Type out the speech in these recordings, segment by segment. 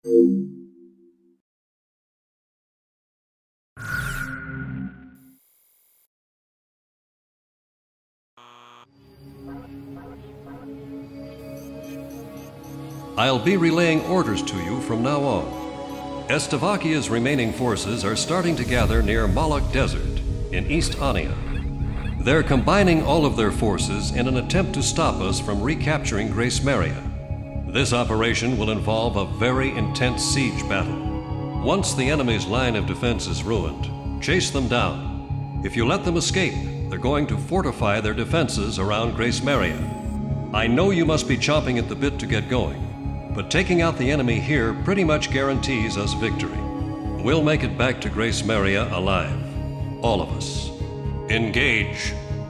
I'll be relaying orders to you from now on. Estovakia's remaining forces are starting to gather near Moloch Desert in East Ania. They're combining all of their forces in an attempt to stop us from recapturing Gracemeria. This operation will involve a very intense siege battle. Once the enemy's line of defense is ruined, chase them down. If you let them escape, they're going to fortify their defenses around Gracemeria. I know you must be chomping at the bit to get going, but taking out the enemy here pretty much guarantees us victory. We'll make it back to Gracemeria alive. All of us. Engage.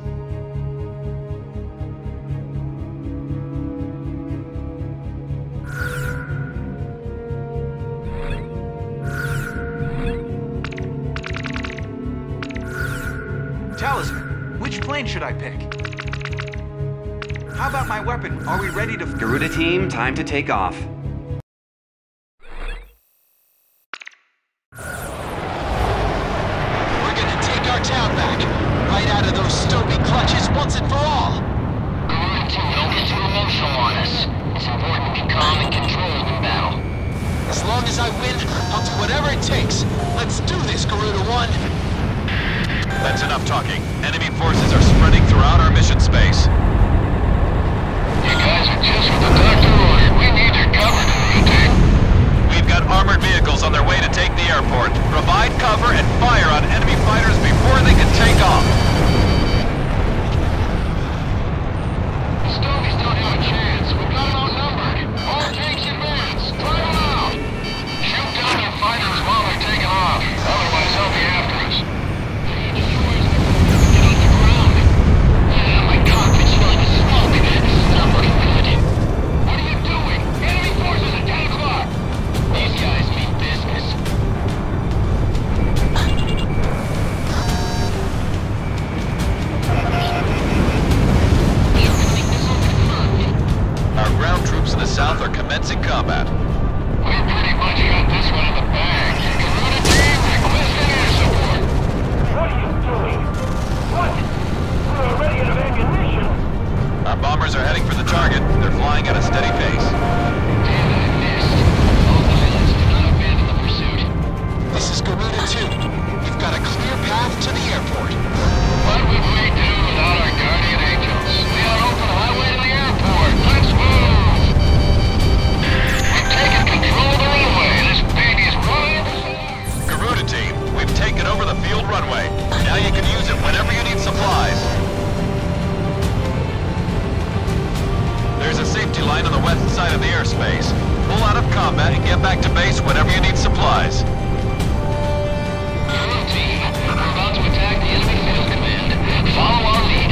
Talisman, which plane should I pick? How about my weapon? Are we ready to... Garuda Team, time to take off. We're gonna take our town back, right out of those Stoby clutches once and for all. Garuda Team, don't get too emotional on us. It's important to be calm and controlled in battle. As long as I win, I'll do whatever it takes. Let's do this, Garuda 1. That's enough talking. Enemy forces are spreading throughout our mission space. You guys are just what the doctor ordered. We need your cover, Garuda Team. We've got armored vehicles on their way to take the airport. Provide cover and fire on enemy fighters before they can take off. The Stobies don't have a chance. We've got them outnumbered. All tanks advance. Drive them out. Shoot down their fighters while they're taking off. Otherwise, they'll be after us. Get on the ground. Yeah, my cockpit's filling with smoke. This is not looking good. What are you doing? Enemy forces at 10 o'clock. These guys mean business. Our ground troops in the south are commencing combat. We pretty much got this one in the bag. Garuda Team, requesting air support. What are you doing? What? We're already out of ammunition. Our bombers are heading for the target. They're flying at a steady pace. Damn it, I missed. All pilots do not abandon the pursuit. This is Garuda 2. We've got a clear path to the airport. What would we do without our guardian angels? We got an open highway to the airport. Let's move! We've taken control of the runway. This baby's running. Garuda Team, we've taken over the field runway. Now you can use it whenever you need supplies. There's a safety line on the west side of the airspace. Pull out of combat and get back to base whenever you need supplies. Garuda Team, we're about to attack the enemy field command. Follow our lead.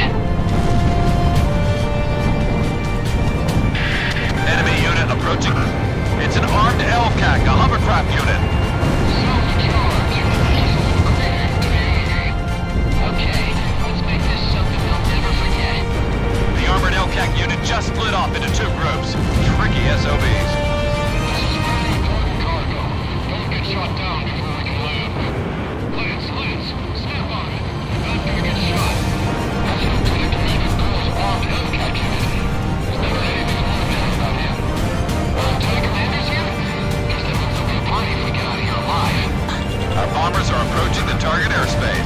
Enemy unit approaching. It's an armed LCAC, a hovercraft unit. Self-charge. Okay, let's make this something they'll never forget. The armored LCAC unit just split off into two groups. Tricky SOBs. This is really important cargo. Don't get shot down before we can land. Lance, snap on it. Not gonna get shot. That's Lieutenant Commander Cole's armed LCAC unit. There's never anything automatic about him. Lieutenant Commander's here? Guess that means there'll be a party if we get out of here alive. Our bombers are approaching the target airspace.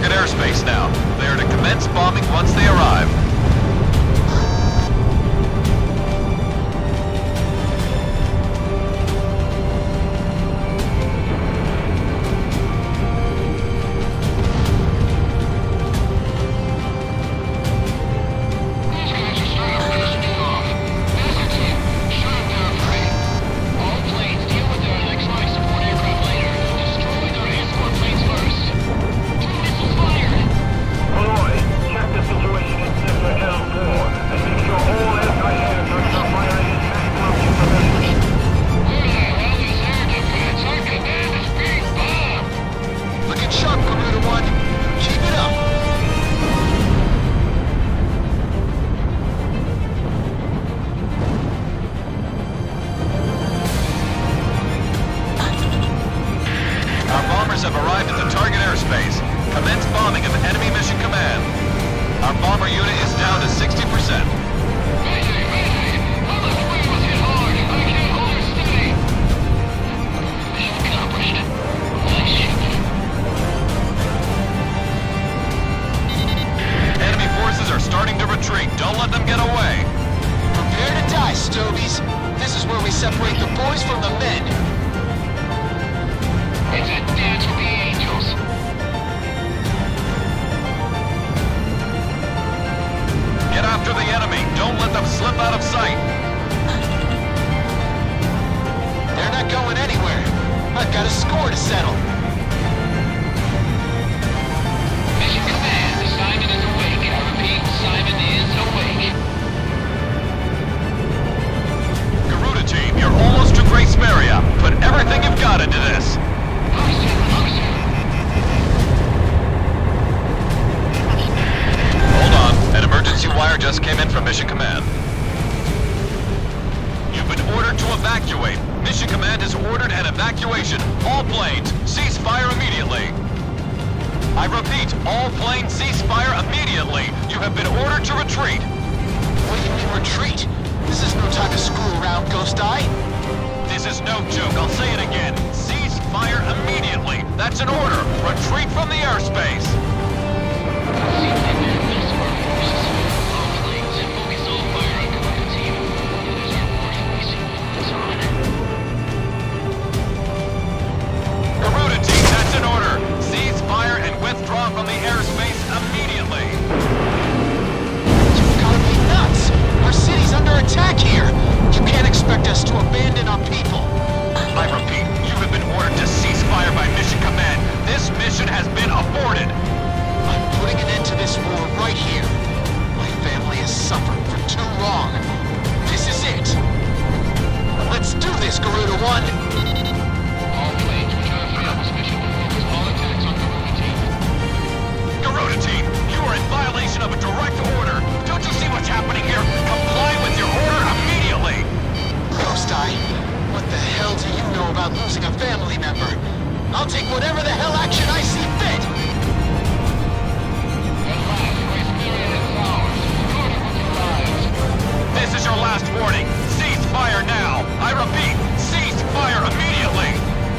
target airspace now. They are to commence bombing once they arrive. These guys are starting to piss me off. Master Team, shut them down for me. All planes, deal with their next life support aircraft later. Destroy their escort planes first. 2 missiles fired! Malloy, check the situation in Sector L4 and make sure all anti-air guns are firing at maximum capability. Where the hell is air defense? Our command is being bombed! Looking sharp, Garuda 1. Keep it up. Our bombers have arrived at the target airspace. Commence bombing of enemy mission command. Our bomber unit is down to 60%. Mayday! Mayday! Moloch Desert was hit hard! I can't hold her steady! Mission accomplished. Nice ship. Enemy forces are starting to retreat. Don't let them get away. Prepare to die, Stovies. This is where we separate the boys from the men. It's a dance with the angels. Get after the enemy. Don't let them slip out of sight. They're not going anywhere. I've got a score to settle. Mission Command, Simon is awake. I repeat, Simon is awake. Garuda Team, you're almost to Gracemeria. Put everything you've got into this. Hold on. An emergency wire just came in from Mission Command. You've been ordered to evacuate. Mission Command has ordered an evacuation. All planes, cease fire immediately. I repeat, all planes cease fire immediately. You have been ordered to retreat. What do you mean retreat? This is no time to screw around, Ghost Eye. This is no joke. I'll say it again. Cease fire immediately. That's an order. Retreat from the airspace. Garuda Team, that's an order. Cease fire and withdraw from the airspace immediately. You've got to be nuts! Our city's under attack here! You can't expect us to abandon our people! I repeat, you have been ordered to cease fire by Mission Command. This mission has been aborted. I'm putting an end to this war right here. My family has suffered for too long. This is it! Let's do this, Garuda 1! All planes, return for this mission will focus all attacks on Garuda Team. Garuda Team, you are in violation of a direct order. Don't you see what's happening here? Comply with your order immediately. Ghost Eye, what the hell do you know about losing a family member? I'll take whatever the hell action I see fit! At last, Gracemeria is ours. Garuda will be lives. This is your last warning. Cease fire now. I repeat, cease fire immediately.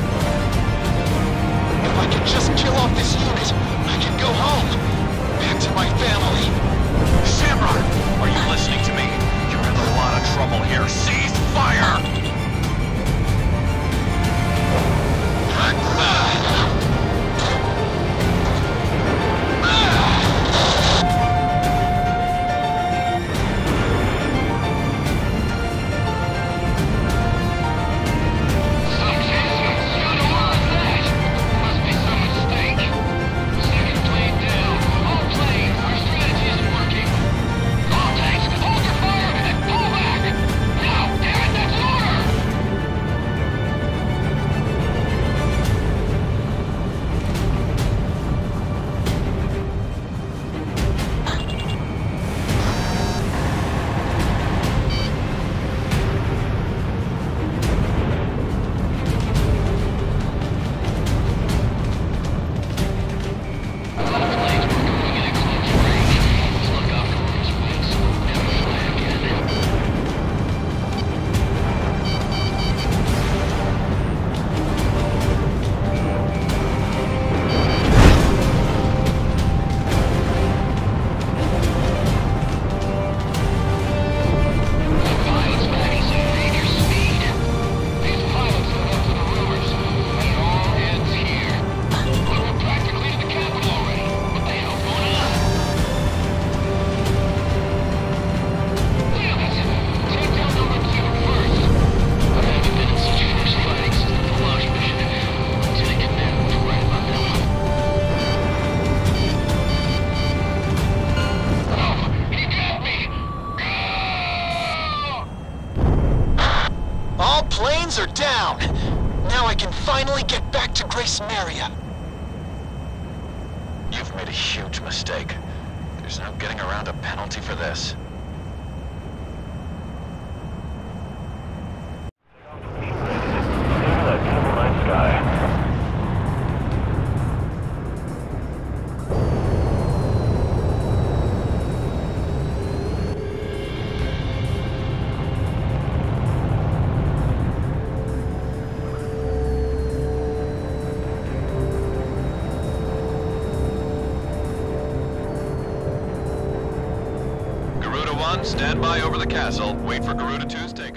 If I could just kill off this unit, I can go home. Back to my family. Shamrock, are you listening to me? You're in a lot of trouble here. Cease fire! Success I can finally get back to Gracemeria. You've made a huge mistake. There's no getting around a penalty for this. Stand by over the castle. Wait for Garuda 2's take.